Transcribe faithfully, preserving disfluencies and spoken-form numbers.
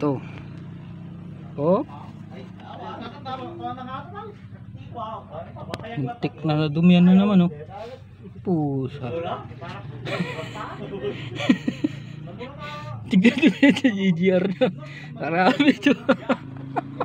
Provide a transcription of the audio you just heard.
ito. Oh. Muntik na nadumihan na naman, oh. Pusa. Tignan nyo ito, G G R na. Marami ito.